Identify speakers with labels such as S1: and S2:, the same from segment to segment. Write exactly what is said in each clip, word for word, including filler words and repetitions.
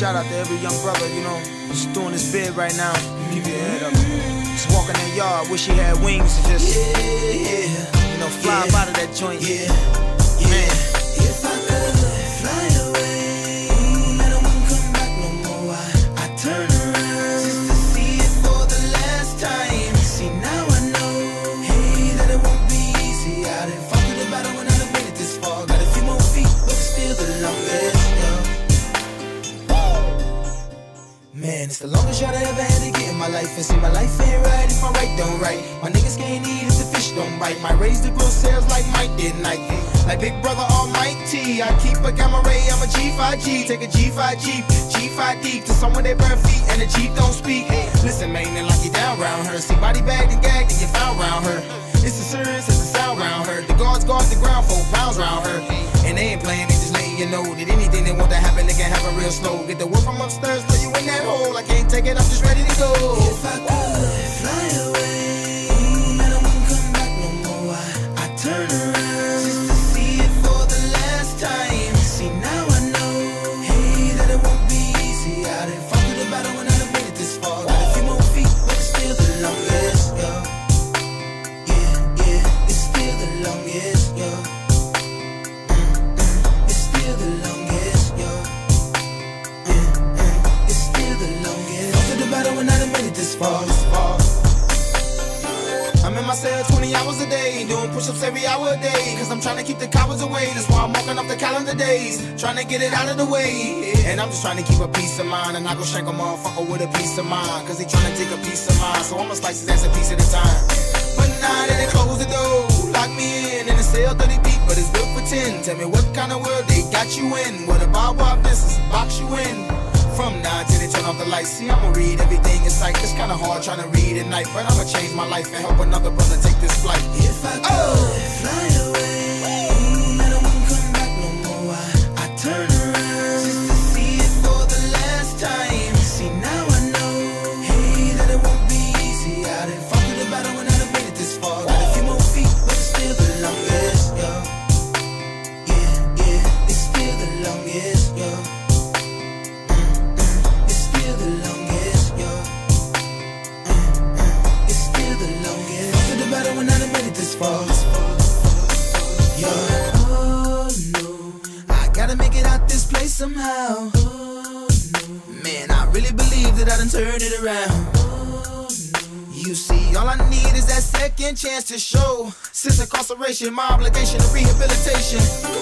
S1: shout out to every young brother, you know, just doing his bid right now. Keep your head up. Just walking in the yard, wish he had wings to just, yeah, yeah, you know, fly yeah, up out of that joint. Yeah, yeah. Man.
S2: If I could fly away, and I won't come back no more, I, I turn around just to see it for the last time. See, now I know, hey, that it won't be easy. I didn't fuck with the battle when I done made it this far. Got a few more feet, but it's still the longest. Man, it's the longest shot I ever had to get in my life. And see, my life ain't right if my right don't right. My niggas can't eat if the fish don't bite. Might raise the gross sales like Mike did night. Like Big Brother Almighty, I keep a gamma ray, I'm a G five G. Take a G five Jeep, G five deep to someone they burn feet and the Jeep don't speak. Listen, man, they like you down round her. See, body bagged and gagged and you found round her. It's as serious as the sound round her. The guards guard the ground, four pounds round her. And they ain't playing, they just letting you know that anything they want to happen, they can happen real slow. Get the word from upstairs, throw you in that hole. I can't take it, I'm just ready to go. If I could fly away, and I won't come back no more, I, I turn around just to see it for the last time. See, now I know, hey, that it won't be easy. I didn't fuck with the battle when I done made it this far. Got a few more feet, but it's still the longest, yo. Yeah, yeah, it's still the longest, yo. I'm in my cell twenty hours a day, doing push-ups every hour a day, cause I'm trying to keep the cowards away. That's why I'm walking up the calendar days, trying to get it out of the way. And I'm just trying to keep a peace of mind, and I go shank a motherfucker with a piece of mind, cause he trying to take a piece of mine. So I'ma slice his ass a piece at a time. But now that they close the door, lock me in, in a cell thirty deep, but it's built for ten. Tell me what kind of world they got you in, where the barbed wire fences box you in. From now till they turn off the lights, see, I'ma read everything in sight. It's kinda hard trying to read at night, but I'ma change my life and help another brother take this flight. If I could oh. fly away, and I won't come back no more, I, I turn around just to see it for the last time. See, now I know, hey, that it won't be easy. I didn't fuck with the battle when I done made it this far. Got a few more feet, but it's still the longest, yo. Yeah, yeah, it's still the longest, yo. When I done made it this far, yeah. Oh no, I gotta make it out this place somehow. Oh no, man, I really believe that I done turned it around. Oh no, you see, all I need is that second chance to show. Since incarceration, my obligation to rehabilitation.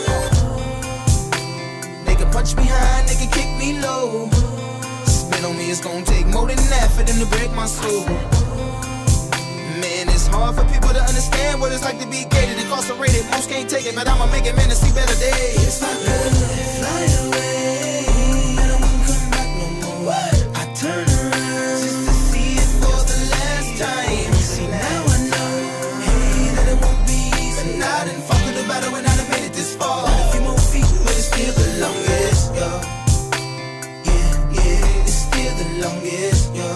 S2: They can punch me high, they can kick me low. Spit on me, it's gonna take more than that for them to break my soul. Man, it's hard for people to understand what it's like to be gated, incarcerated. Most can't take it, but I'ma make it, man, to see better days. If I could fly away, and I won't come back no more, I turn around just to see it for the last time. See, now I know, hey, that it won't be easy. And I didn't fuck with the battle when I done made it this far. Got a few more feet, but it's still the longest, yo. Yeah, yeah, it's still the longest, yo.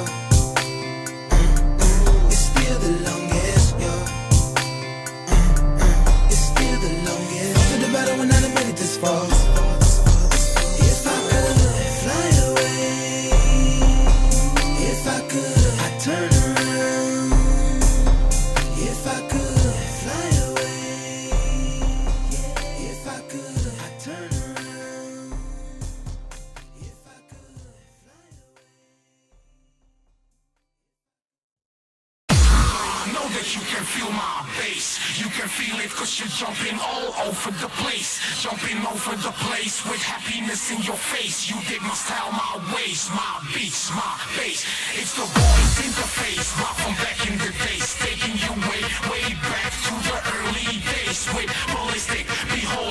S2: The longest, yo. Mm, mm, it's still the longest. Fuck with the battle when I done made it this far. If I could fly away, if I could, I'd turn around. If I could fly away, if I could, I'd turn around. If I could fly away.
S3: Know that you can feel my bass. You can feel it cause you're jumping all over the place. Jumping over the place with happiness in your face. You dig my style, my ways, my beats, my bass. It's the boys interface, rock from back in the days. Taking you way, way back to the early days with ballistic. Behold